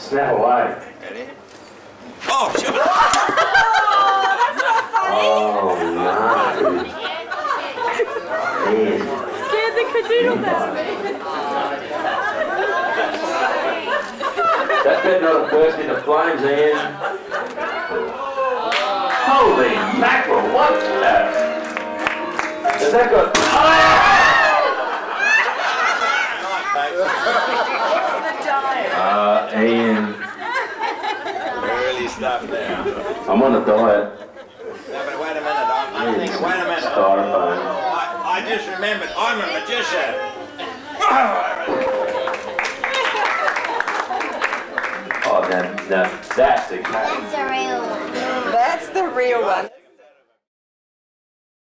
Snap away. Ready? Oh, shit! Oh, that's not funny. Oh, no. Man. Scared the cadoodle out of me. That better not have burst into flames, Ian. Holy mackerel, what's that? Has that got... Ian. Early stuff there. I'm on a diet. No, but wait a minute, I'm thinking, wait a minute. Styrofoam. I just remembered, I'm a magician. Oh, now that's the case. That's the real one. That's the real one.